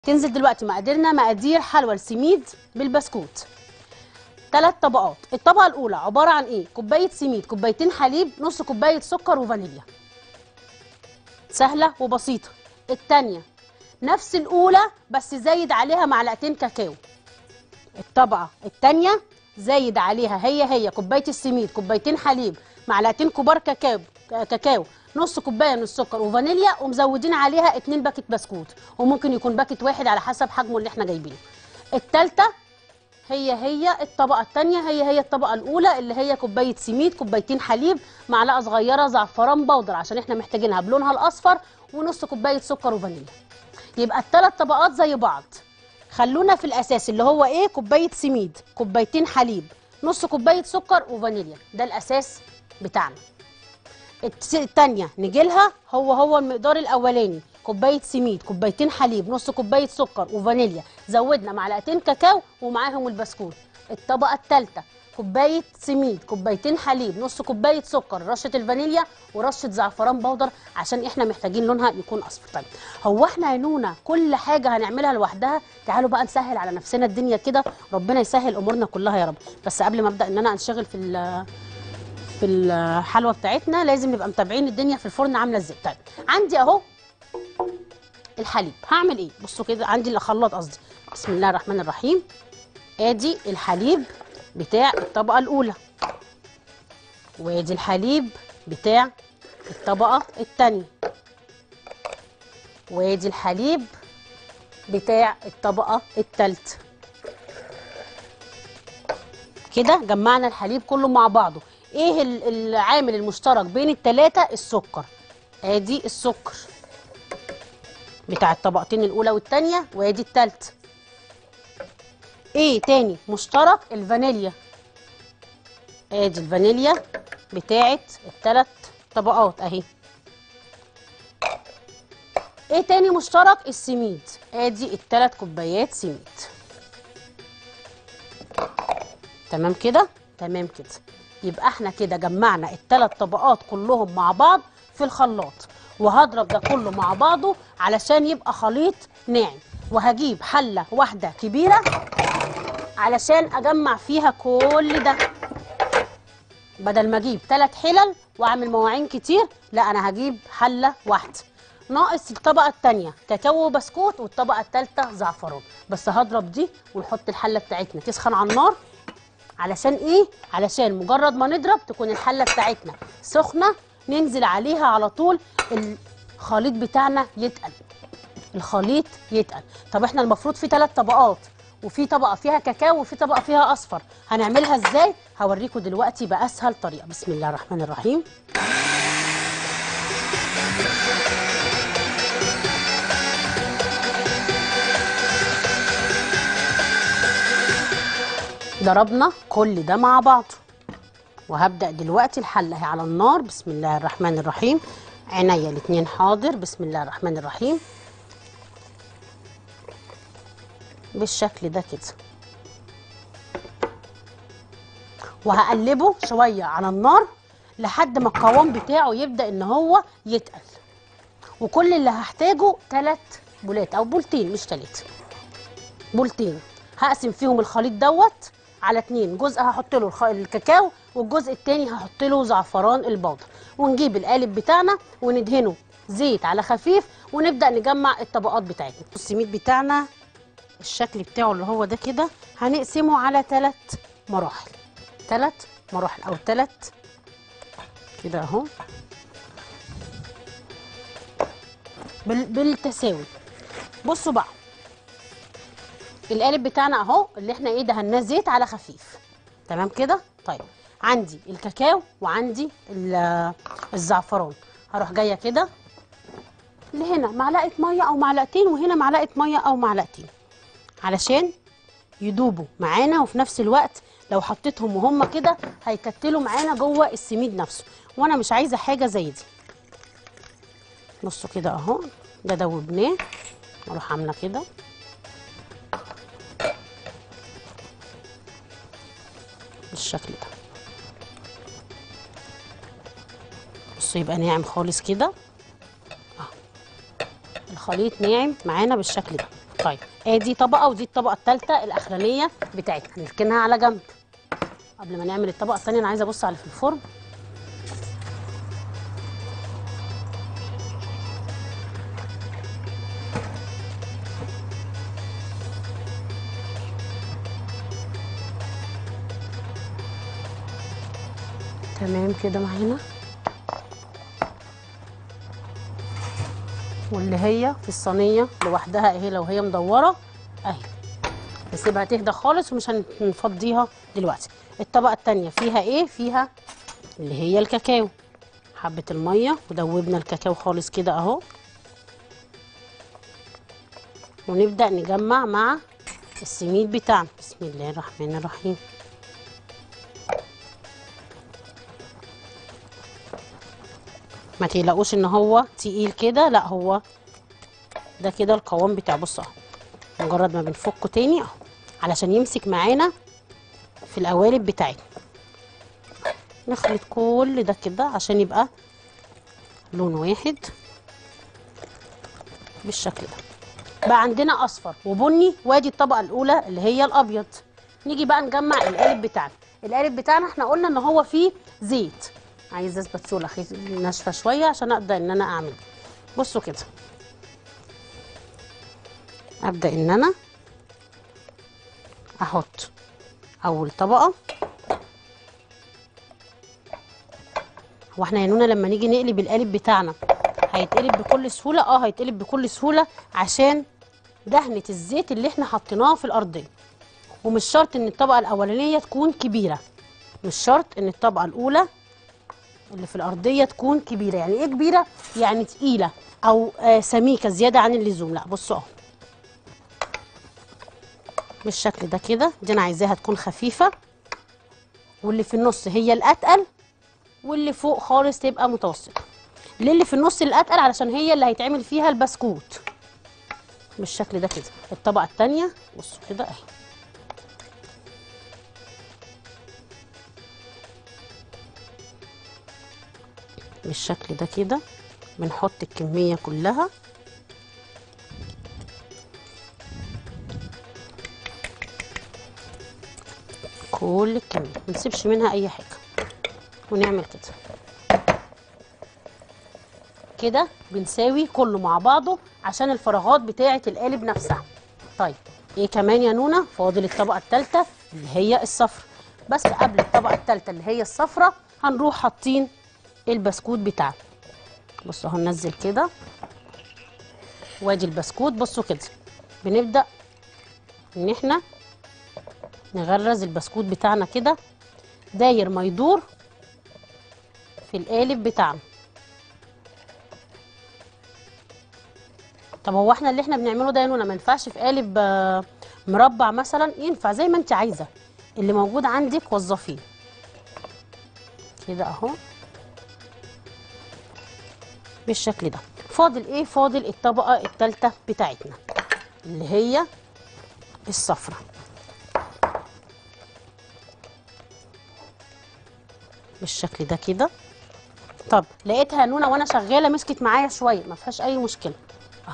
تنزل دلوقتي مقادير حلوى السميد بالبسكوت. 3 طبقات. الطبقه الاولى عباره عن ايه؟ كوبايه سميد، كوبايتين حليب، نص كوبايه سكر وفانيليا. سهله وبسيطه. الثانيه نفس الاولى بس زايد عليها معلقتين كاكاو. الطبقه الثانيه زايد عليها هي كوبايه السميد، كوبايتين حليب، معلقتين كبار كاكاو، نص كوبايه من السكر وفانيليا، ومزودين عليها 2 باكت بسكوت، وممكن يكون باكت واحد على حسب حجمه اللي احنا جايبينه. الثالثه هي الطبقه الثانيه هي الطبقه الاولى اللي هي كوبايه سميد، كوبايتين حليب، معلقه صغيره زعفران بودر عشان احنا محتاجينها بلونها الاصفر، ونص كوبايه سكر وفانيليا. يبقى ال3 طبقات زي بعض. خلونا في الاساس اللي هو ايه؟ كوبايه سميد، كوبايتين حليب، نص كوبايه سكر وفانيليا، ده الاساس بتاعنا. الثانيه نيجي لها هو المقدار الاولاني، كوبايه سميد، كوبايتين حليب، نص كوبايه سكر وفانيليا، زودنا معلقتين كاكاو ومعاهم البسكوت. الطبقه الثالثه كوبايه سميد، كوبايتين حليب، نص كوبايه سكر، رشه الفانيليا ورشه زعفران بودر عشان احنا محتاجين لونها يكون اصفر. طيب هو احنا يا نونا كل حاجه هنعملها لوحدها؟ تعالوا بقى نسهل على نفسنا الدنيا كده، ربنا يسهل امورنا كلها يا رب. بس قبل ما ابدا ان انا انشغل في الحلوه بتاعتنا لازم نبقى متابعين الدنيا في الفرن عامله ازاي. طيب عندي اهو الحليب. هعمل ايه؟ بصوا كده، عندي الخلاط قصدي. بسم الله الرحمن الرحيم. ادي الحليب بتاع الطبقه الاولى، وادي الحليب بتاع الطبقه الثانيه، وادي الحليب بتاع الطبقه الثالثه. كده جمعنا الحليب كله مع بعضه. ايه العامل المشترك بين ال3؟ السكر. ادي السكر بتاع الطبقتين الاولى والثانيه، وادي الثالثه. ايه تاني مشترك؟ الفانيليا. ادي الفانيليا بتاعت ال3 طبقات اهي. ايه تاني مشترك؟ السميد. ادي ال3 كوبايات سميد. تمام كده؟ تمام كده. يبقى احنا كده جمعنا ال3 طبقات كلهم مع بعض في الخلاط، وهضرب ده كله مع بعضه علشان يبقى خليط ناعم. وهجيب حله واحده كبيره علشان اجمع فيها كل ده، بدل ما اجيب 3 حلل واعمل مواعين كتير، لا انا هجيب حله واحده. ناقص الطبقه الثانيه كاكاو وبسكوت، والطبقه الثالثه زعفران. بس هضرب دي ونحط الحله بتاعتنا تسخن على النار. علشان ايه؟ علشان مجرد ما نضرب تكون الحله بتاعتنا سخنه، ننزل عليها على طول الخليط بتاعنا يتقل. الخليط يتقل. طب احنا المفروض في 3 طبقات، وفي طبقه فيها كاكاو وفي طبقه فيها اصفر، هنعملها ازاي؟ هوريكم دلوقتي باسهل طريقه. بسم الله الرحمن الرحيم. ضربنا كل ده مع بعض، وهبدأ دلوقتي الحلة على النار. بسم الله الرحمن الرحيم. عينيا الاتنين حاضر. بسم الله الرحمن الرحيم. بالشكل ده كده، وهقلبه شوية على النار لحد ما القوام بتاعه يبدأ ان هو يتقل. وكل اللي هحتاجه 3 بولات او بولتين، مش 3 بولتين. هقسم فيهم الخليط دوت على 2، جزء هحط له الكاكاو والجزء التاني هحط له زعفران البودر. ونجيب القالب بتاعنا وندهنه زيت على خفيف، ونبدأ نجمع الطبقات بتاعتنا. السميد بتاعنا الشكل بتاعه اللي هو ده كده، هنقسمه على 3 مراحل. 3 مراحل او 3 كده اهو بالتساوي. بصوا بقى، القالب بتاعنا اهو اللي احنا ايه دهناه زيت على خفيف. تمام كده؟ طيب عندي الكاكاو وعندي الزعفران. هروح جايه كده لهنا معلقه ميه او معلقتين، وهنا معلقه ميه او معلقتين، علشان يدوبوا معانا، وفي نفس الوقت لو حطيتهم وهم كده هيكتلوا معانا جوه السميد نفسه، وانا مش عايزه حاجه زي دي. بصوا كده اهو، ده دوبناه. اروح عامله كده بالشكل ده. بصوا يبقى ناعم خالص كده. الخليط ناعم معانا بالشكل ده. طيب ادي طبقه ودي الطبقه الثالثه الاخرانيه بتاعتنا، هنركنها على جنب. قبل ما نعمل الطبقه الثانيه انا عايزه ابص على اللي في الفرن. تمام كده معانا. واللي هي في الصينيه لوحدها اهي، لو هي مدوره اهي نسيبها تهدى خالص ومش هنفضيها دلوقتي. الطبقه الثانيه فيها ايه؟ فيها اللي هي الكاكاو، حبه الميه ودوبنا الكاكاو خالص كده اهو، ونبدا نجمع مع السميد بتاعنا. بسم الله الرحمن الرحيم. ما تقلقوش ان هو تقيل كده، لا هو ده كده القوام بتاعه. بصوا اهو، مجرد ما بنفكه تاني اهو علشان يمسك معانا في القوالب بتاعتنا. نخلط كل ده كده عشان يبقى لون واحد بالشكل ده. بقى عندنا اصفر وبني، وادي الطبقه الاولى اللي هي الابيض. نيجي بقى نجمع القالب بتاعنا. القالب بتاعنا احنا قلنا ان هو فيه زيت، عايزه اسباتشوله ناشفه شويه عشان اقدر ان انا اعمل. بصوا كده، ابدا ان انا احط اول طبقه. هو احنا يا نونا لما نيجي نقلب القالب بتاعنا هيتقلب بكل سهوله؟ هيتقلب بكل سهوله عشان دهنه الزيت اللي احنا حطيناها في الارضيه. ومش شرط ان الطبقه الاولانيه تكون كبيره، مش شرط ان الطبقه الاولى اللي في الارضيه تكون كبيره. يعني ايه كبيره؟ يعني تقيله او سميكه زياده عن اللزوم. لا بصوا اهو بالشكل ده كده. دي انا عايزاها تكون خفيفه، واللي في النص هي الاتقل، واللي فوق خالص تبقى متوسطه. ليه اللي في النص الاتقل؟ علشان هي اللي هيتعمل فيها البسكوت. بالشكل ده كده. الطبقه الثانيه بصوا كده اهي، بالشكل ده كده. بنحط الكميه كلها كل الكميه، ما نسيبش منها اي حاجه، ونعمل كده كده. بنساوي كله مع بعضه عشان الفراغات بتاعه القالب نفسها. طيب ايه كمان يا نونا؟ فاضل الطبقه الثالثه اللي هي الصفرا. بس قبل الطبقه الثالثه اللي هي الصفرا هنروح حاطين البسكوت بتاعنا. بصوا اهو ننزل كده، وادي البسكوت. بصوا كده بنبدا ان احنا نغرز البسكوت بتاعنا كده داير ما يدور في القالب بتاعنا. طب هو احنا اللي احنا بنعمله ده يا نونا ما ينفعش في قالب مربع مثلا؟ ينفع زي ما انت عايزه، اللي موجود عندك وظفيه كده اهو بالشكل ده. فاضل ايه؟ فاضل الطبقه الثالثه بتاعتنا اللي هي الصفرا. بالشكل ده كده. طب لقيتها يا نونا وانا شغاله مسكت معايا شويه، ما فيهاش اي مشكله اهو.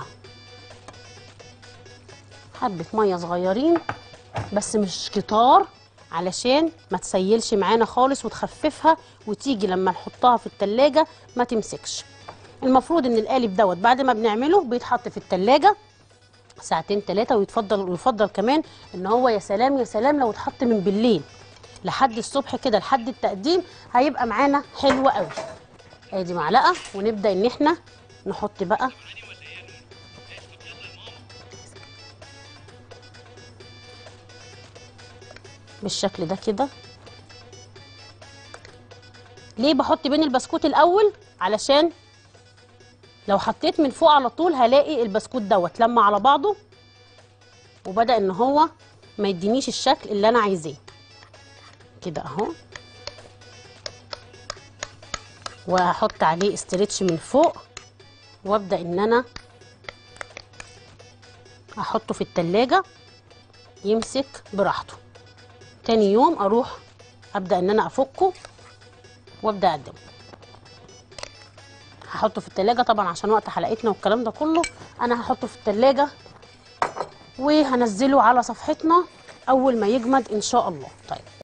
حبه ميه صغيرين بس مش كتار علشان ما تسيلش معانا خالص وتخففها، وتيجي لما نحطها في التلاجة ما تمسكش. المفروض ان القالب دوت بعد ما بنعمله بيتحط في التلاجة ساعتين 3، ويفضل كمان ان هو يا سلام يا سلام لو اتحط من بالليل لحد الصبح كده لحد التقديم، هيبقى معانا حلو قوي. ادي معلقه، ونبدا ان احنا نحط بقى بالشكل ده كده. ليه بحط بين البسكوت الاول؟ علشان لو حطيت من فوق على طول هلاقي البسكوت دوت لما على بعضه وبدأ ان هو ما يدينيش الشكل اللي انا عايزاه كده اهو. وهحط عليه استرتش من فوق، وابدأ ان انا احطه في التلاجة يمسك براحته. تاني يوم اروح ابدأ ان انا افكه وابدأ اقدمه. هحطه في التلاجة طبعا عشان وقت حلقتنا والكلام ده كله. انا هحطه في التلاجة وهنزله على صفحتنا اول ما يجمد ان شاء الله. طيب